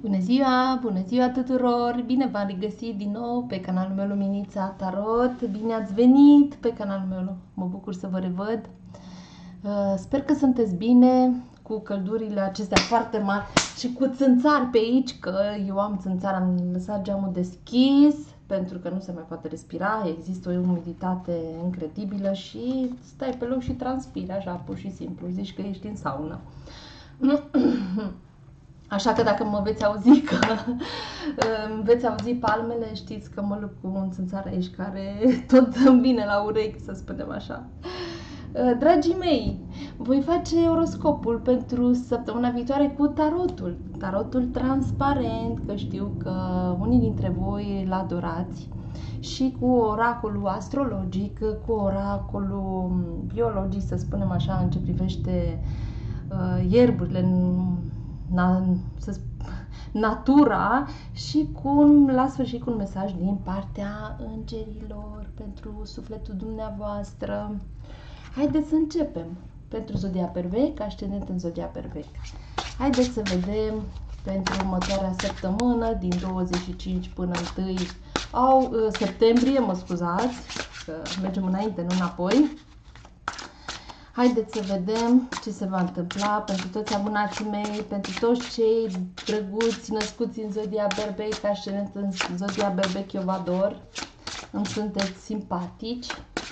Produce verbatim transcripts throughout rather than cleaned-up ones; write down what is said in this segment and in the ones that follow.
Bună ziua, bună ziua tuturor! Bine v-am regăsit din nou pe canalul meu Luminița Tarot. Bine ați venit pe canalul meu, mă bucur să vă revăd. Sper că sunteți bine cu căldurile acestea foarte mari și cu țânțari pe aici, că eu am țânțari, am lăsat geamul deschis pentru că nu se mai poate respira, există o umiditate incredibilă și stai pe loc și transpiri așa, pur și simplu, zici că ești în saună. Așa că dacă mă veți auzi că veți auzi palmele, știți că mă lupt cu un țânțar aici care tot îmi vine la urechi, să spunem așa. Dragii mei, voi face oroscopul pentru săptămâna viitoare cu tarotul. Tarotul transparent, că știu că unii dintre voi îl adorați, și cu oracolul astrologic, cu oracolul biologic, să spunem așa, în ce privește uh, ierburile, na, să natura, și cu, la sfârșit, cu un mesaj din partea îngerilor pentru sufletul dumneavoastră. Haideți să începem. Pentru zodia Berbec, ascendent în zodia Berbec. Haideți să vedem pentru următoarea săptămână, din douăzeci și cinci până întâi au, septembrie, mă scuzați, că mergem înainte, nu înapoi. Haideți să vedem ce se va întâmpla pentru toți abonații mei, pentru toți cei drăguți născuți în zodia Berbec, ascendent în zodia Berbec, eu vă ador, îmi sunteți simpatici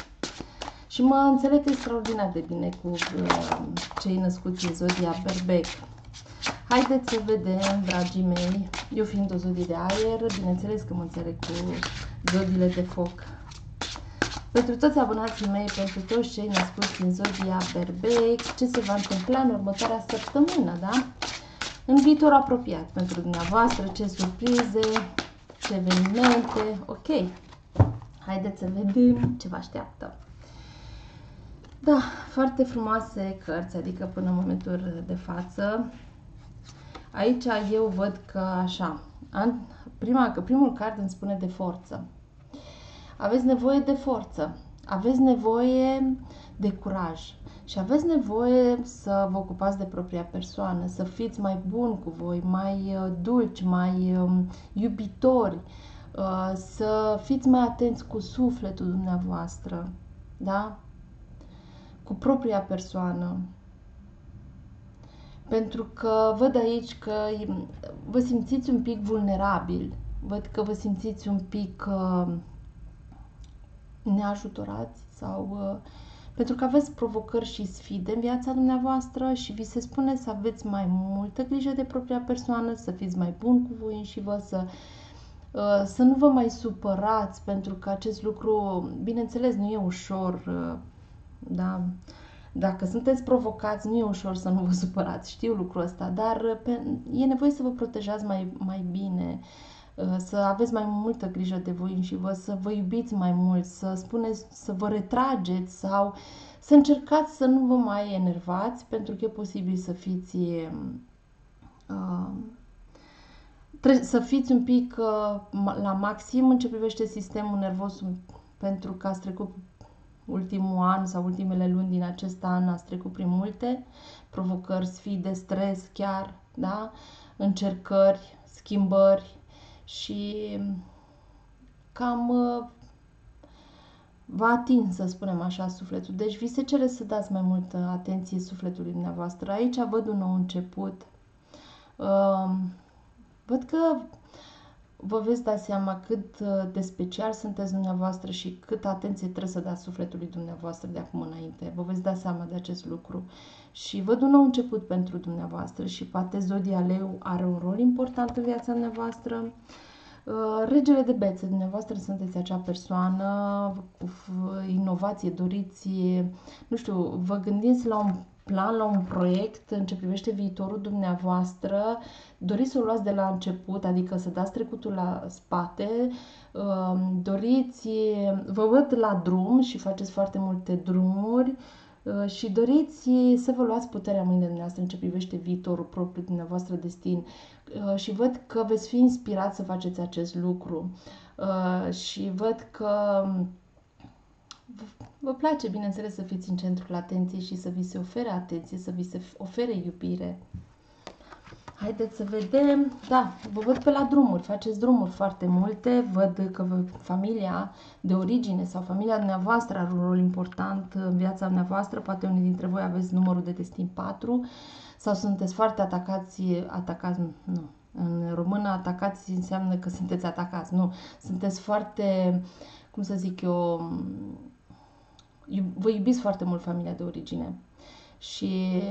și mă înțeleg extraordinar de bine cu uh, cei născuți în zodia Berbec. Haideți să vedem, dragii mei, eu fiind o zodie de aer, bineînțeles că mă înțeleg cu zodiile de foc. Pentru toți abonații mei, pentru toți cei născuți în zodia Berbec, ce se va întâmpla în următoarea săptămână, da? În viitor apropiat pentru dumneavoastră, ce surprize, ce evenimente, ok. Haideți să vedem ce vă așteaptă. Da, foarte frumoase cărți, adică până în momentul de față. Aici eu văd că așa, prima, că primul card îmi spune de forță. Aveți nevoie de forță, aveți nevoie de curaj și aveți nevoie să vă ocupați de propria persoană, să fiți mai buni cu voi, mai dulci, mai iubitori, să fiți mai atenți cu sufletul dumneavoastră, da? Cu propria persoană. Pentru că văd aici că vă simțiți un pic vulnerabil, văd că vă simțiți un pic neajutorați sau uh, pentru că aveți provocări și sfide în viața dumneavoastră și vi se spune să aveți mai multă grijă de propria persoană, să fiți mai buni cu voi și vă să uh, să nu vă mai supărați, pentru că acest lucru, bineînțeles, nu e ușor, uh, da? Dacă sunteți provocați, nu e ușor să nu vă supărați, știu lucrul ăsta, dar pe, e nevoie să vă protejați mai, mai bine, să aveți mai multă grijă de voi și vă, să vă iubiți mai mult, să spuneți, să vă retrageți sau să încercați să nu vă mai enervați, pentru că e posibil să fiți uh, să fiți un pic uh, la maxim în ce privește sistemul nervos, pentru că ați trecut ultimul an sau ultimele luni din acest an, ați trecut prin multe provocări, sfide, stres chiar, da? Încercări, schimbări, și cam uh, v-a atins, să spunem așa, sufletul. Deci vi se cere să dați mai multă atenție sufletului dumneavoastră. Aici văd un nou început. Uh, văd că vă veți da seama cât de special sunteți dumneavoastră și cât atenție trebuie să dați sufletului dumneavoastră de acum înainte. Vă veți da seama de acest lucru. Și văd un nou început pentru dumneavoastră și poate zodia Leu are un rol important în viața dumneavoastră. Regele de bețe, dumneavoastră sunteți acea persoană cu inovație, doriți, nu știu, vă gândiți la un plan, la un proiect în ce privește viitorul dumneavoastră, doriți să o luați de la început, adică să dați trecutul la spate, doriți, vă văd la drum și faceți foarte multe drumuri și doriți să vă luați puterea mâinile dumneavoastră în ce privește viitorul propriu dumneavoastră destin și văd că veți fi inspirați să faceți acest lucru și văd că vă place, bineînțeles, să fiți în centrul atenției și să vi se ofere atenție, să vi se ofere iubire. Haideți să vedem. Da, vă văd pe la drumuri, faceți drumuri foarte multe. Văd că vă, familia de origine sau familia dumneavoastră are un rol important în viața dumneavoastră. Poate unii dintre voi aveți numărul de destin patru sau sunteți foarte atacați, atacați, nu. În română atacați înseamnă că sunteți atacați, nu. Sunteți foarte, cum să zic eu, vă iubiți foarte mult familia de origine și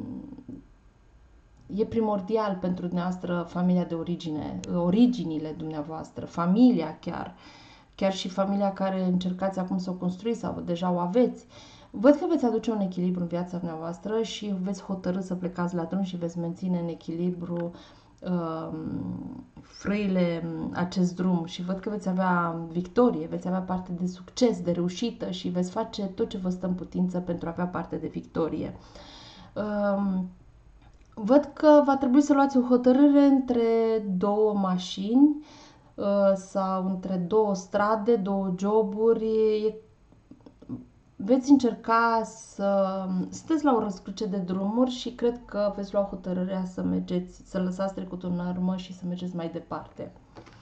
e primordial pentru dumneavoastră familia de origine, originile dumneavoastră, familia chiar, chiar și familia care încercați acum să o construiți sau deja o aveți. Văd că veți aduce un echilibru în viața dumneavoastră și veți hotărî să plecați la drum și veți menține în echilibru uh, frâile acest drum și văd că veți avea victorie, veți avea parte de succes, de reușită și veți face tot ce vă stă în putință pentru a avea parte de victorie. Uh, Văd că va trebui să luați o hotărâre între două mașini sau între două strade, două joburi. Veți încerca să sunteți la o răscruce de drumuri și cred că veți lua hotărârea să mergeți, să lăsați trecutul în urmă și să mergeți mai departe.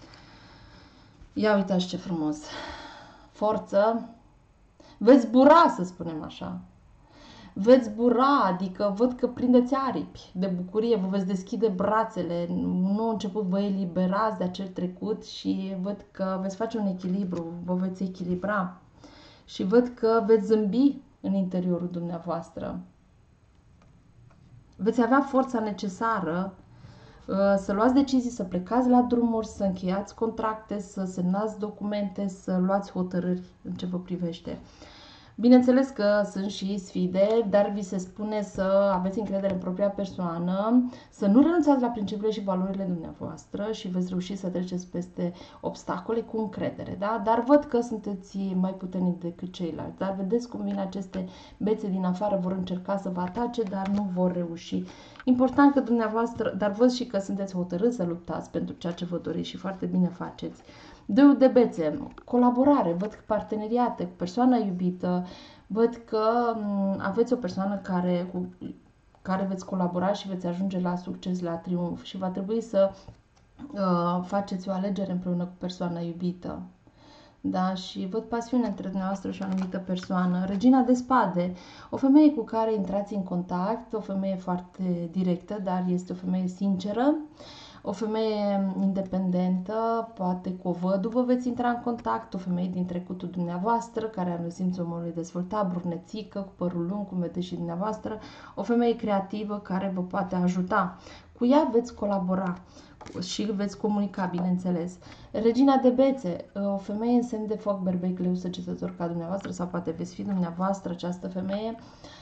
Ia uitați ce frumos! Forță! Veți bura, să spunem așa. Veți bura, adică văd că prindeți aripi de bucurie, vă veți deschide brațele, nu început vă eliberați de acel trecut și văd că veți face un echilibru, vă veți echilibra și văd că veți zâmbi în interiorul dumneavoastră. Veți avea forța necesară să luați decizii, să plecați la drumuri, să încheiați contracte, să semnați documente, să luați hotărâri în ce vă privește. Bineînțeles că sunt și sfide, dar vi se spune să aveți încredere în propria persoană, să nu renunțați la principiile și valorile dumneavoastră și veți reuși să treceți peste obstacole cu încredere, da? Dar văd că sunteți mai puternici decât ceilalți, dar vedeți cum vin aceste bețe din afară, vor încerca să vă atace, dar nu vor reuși. Important că dumneavoastră, dar văd și că sunteți hotărâți să luptați pentru ceea ce vă doriți și foarte bine faceți. Doi de bețe, colaborare, văd că parteneriate cu persoana iubită, văd că aveți o persoană care, cu care veți colabora și veți ajunge la succes, la triumf și va trebui să uh, faceți o alegere împreună cu persoana iubită. Da, și văd pasiune între dumneavoastră și o anumită persoană. Regina de spade, o femeie cu care intrați în contact, o femeie foarte directă, dar este o femeie sinceră. O femeie independentă, poate cu o văduvă veți intra în contact, o femeie din trecutul dumneavoastră, care are simțul omului dezvoltat, brunețică, cu părul lung, cum vedeți și dumneavoastră, o femeie creativă care vă poate ajuta. Cu ea veți colabora și veți comunica, bineînțeles. Regina de bețe, o femeie în semn de foc, berbec, leu, săgetător ca dumneavoastră, sau poate veți fi dumneavoastră această femeie.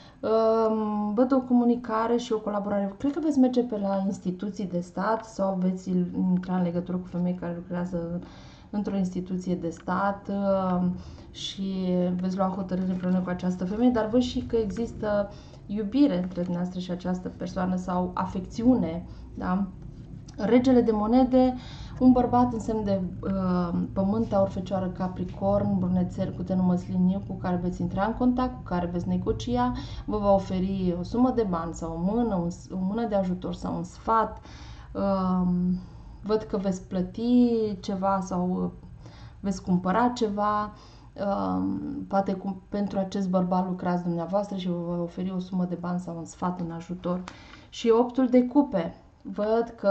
Văd o comunicare și o colaborare. Cred că veți merge pe la instituții de stat sau veți intra în legătură cu femei care lucrează într-o instituție de stat și veți lua hotărâri împreună cu această femeie, dar văd și că există iubire între dumneavoastră și această persoană sau afecțiune, da? Regele de monede, un bărbat în semn de uh, pământ, aur, fecioară, capricorn, brunețel cu tenul măsliniu, cu care veți intra în contact, cu care veți negocia, vă va oferi o sumă de bani sau o mână, un, o mână de ajutor sau un sfat. Uh, văd că veți plăti ceva sau veți cumpăra ceva. Uh, poate cum, pentru acest bărbat lucrați dumneavoastră și vă va oferi o sumă de bani sau un sfat, un ajutor. Și optul de cupe. Văd că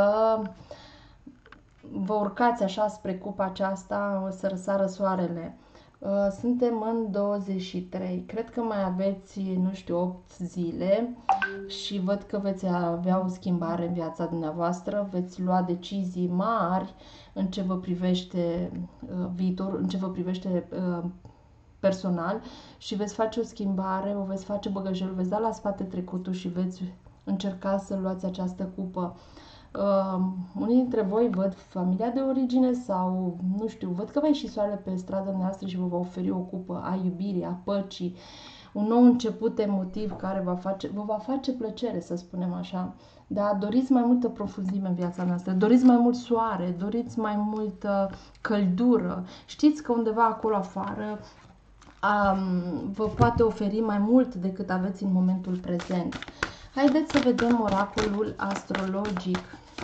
vă urcați așa spre cupa aceasta, o să răsară soarele. Suntem în douăzeci și trei. Cred că mai aveți, nu știu, opt zile și văd că veți avea o schimbare în viața dumneavoastră, veți lua decizii mari în ce vă privește viitor, în ce vă privește personal și veți face o schimbare, o veți face băgăjelul, veți da la spate trecutul și veți încerca să luați această cupă. Uh, unii dintre voi văd familia de origine sau, nu știu, văd că va ieși soarele pe strada noastră și vă va oferi o cupă a iubirii, a păcii, un nou început emotiv care va face, vă va face plăcere, să spunem așa. Da, doriți mai multă profunzime în viața noastră, doriți mai mult soare, doriți mai multă căldură. Știți că undeva acolo afară um, vă poate oferi mai mult decât aveți în momentul prezent. Haideți să vedem oracolul astrologic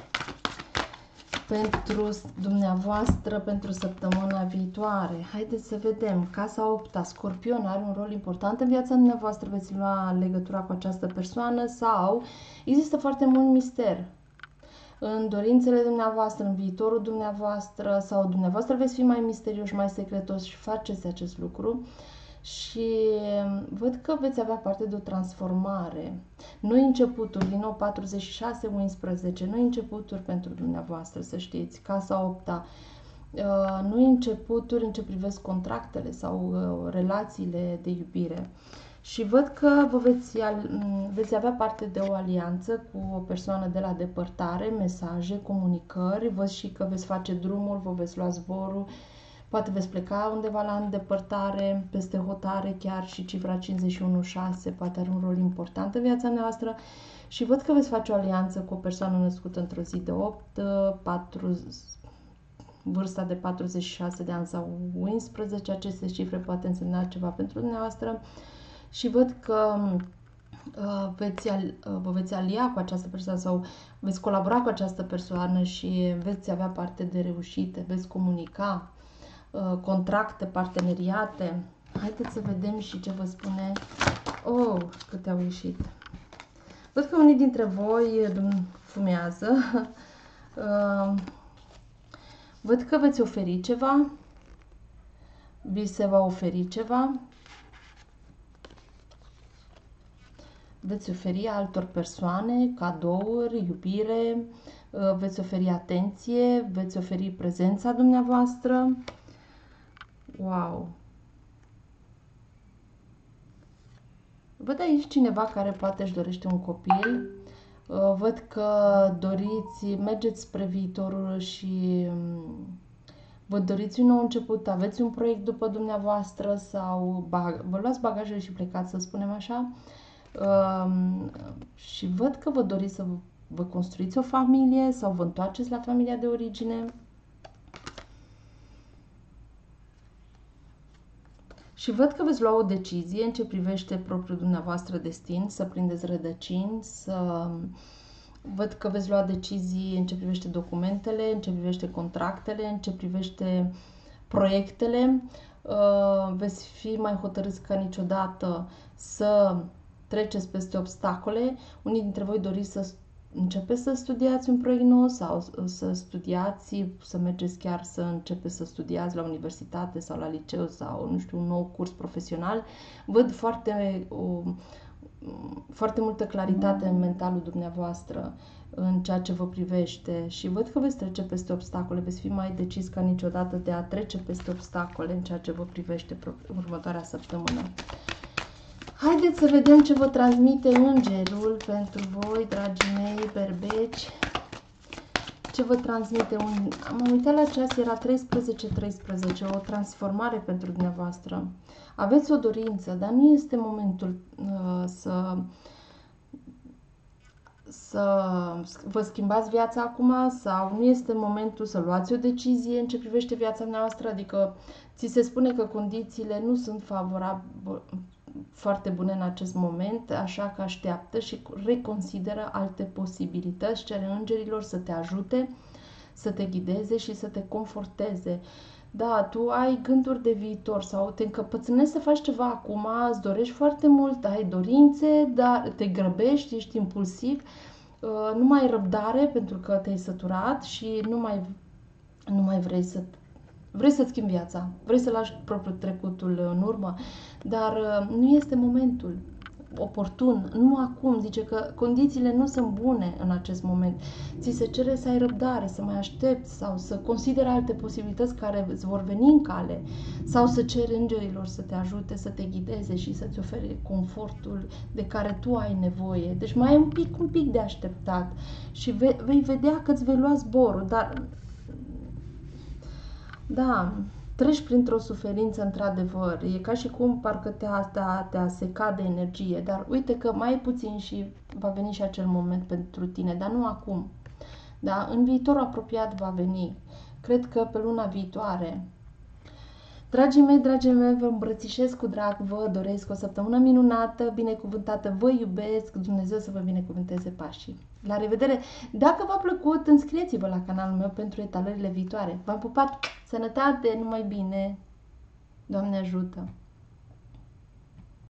pentru dumneavoastră pentru săptămâna viitoare. Haideți să vedem. Casa opta, Scorpion, are un rol important în viața dumneavoastră. Veți lua legătura cu această persoană sau există foarte mult mister în dorințele dumneavoastră, în viitorul dumneavoastră, sau dumneavoastră veți fi mai misterioși, mai secretos și faceți acest lucru. Și văd că veți avea parte de o transformare. Noi începuturi, din nou patruzeci și șase unsprezece, noi începuturi pentru dumneavoastră, să știți, casa opta. Noi începuturi în ce privesc contractele sau relațiile de iubire. Și văd că vă veți, veți avea parte de o alianță cu o persoană de la depărtare, mesaje, comunicări, văd și că veți face drumul, vă veți lua zborul, poate veți pleca undeva la îndepărtare, peste hotare chiar, și cifra cincizeci și unu șase poate are un rol important în viața noastră. Și văd că veți face o alianță cu o persoană născută într-o zi de opt, patru, vârsta de patruzeci și șase de ani sau unsprezece, aceste cifre poate însemna ceva pentru dumneavoastră. Și văd că uh, veți, uh, vă veți alia cu această persoană sau veți colabora cu această persoană și veți avea parte de reușite, veți comunica, uh, contracte, parteneriate. Haideți să vedem și ce vă spune. Oh, câte au ieșit. Văd că unii dintre voi fumează. Uh, văd că veți oferi ceva. Vi se va oferi ceva. Veți oferi altor persoane cadouri, iubire, veți oferi atenție, veți oferi prezența dumneavoastră. Wow! Văd aici cineva care poate își dorește un copil. Văd că doriți, mergeți spre viitorul și vă doriți un nou început, aveți un proiect după dumneavoastră sau vă luați bagajele și plecați, să spunem așa. Um, și văd că vă doriți să vă construiți o familie sau vă întoarceți la familia de origine. Și văd că veți lua o decizie în ce privește propriul dumneavoastră destin, să prindeți rădăcini, să văd că veți lua decizii în ce privește documentele, în ce privește contractele, în ce privește proiectele. Uh, veți fi mai hotărâți ca niciodată să treceți peste obstacole. Unii dintre voi doriți să începeți să studiați un proiect nou sau să studiați, să mergeți chiar să începeți să studiați la universitate sau la liceu sau, nu știu, un nou curs profesional. Văd foarte, o, foarte multă claritate în mentalul dumneavoastră în ceea ce vă privește și văd că veți trece peste obstacole, veți fi mai decis ca niciodată de a trece peste obstacole în ceea ce vă privește următoarea săptămână. Haideți să vedem ce vă transmite îngerul pentru voi, dragii mei berbeci. Ce vă transmite un... Am uitat la ceas, era treisprezece treisprezece, o transformare pentru dumneavoastră. Aveți o dorință, dar nu este momentul uh, să... să vă schimbați viața acum sau nu este momentul să luați o decizie în ce privește viața noastră, adică ți se spune că condițiile nu sunt favorabile, foarte bune în acest moment, așa că așteaptă și reconsideră alte posibilități, cere îngerilor să te ajute, să te ghideze și să te conforteze. Da, tu ai gânduri de viitor sau te încăpățânești să faci ceva acum, îți dorești foarte mult, ai dorințe, dar te grăbești, ești impulsiv, nu mai ai răbdare pentru că te-ai săturat și nu mai, nu mai vrei să Vrei să-ți schimbi viața, vrei să lași propriul trecutul în urmă, dar nu este momentul oportun, nu acum, zice că condițiile nu sunt bune în acest moment. Ți se cere să ai răbdare, să mai aștepți sau să consideri alte posibilități care îți vor veni în cale sau să ceri îngerilor să te ajute, să te ghideze și să-ți ofere confortul de care tu ai nevoie. Deci mai ai un pic, un pic de așteptat și vei, vei vedea că îți vei lua zborul, dar... Da, treci printr-o suferință într-adevăr, e ca și cum parcă te-a, te-a, te-a secat de energie, dar uite că mai puțin și va veni și acel moment pentru tine, dar nu acum. Da, în viitorul apropiat va veni. Cred că pe luna viitoare. Dragii mei, dragii mei, vă îmbrățișez cu drag, vă doresc o săptămână minunată, binecuvântată, vă iubesc, Dumnezeu să vă binecuvânteze pașii. La revedere! Dacă v-a plăcut, înscrieți-vă la canalul meu pentru etalările viitoare. V-am pupat, sănătate, numai bine! Doamne ajută!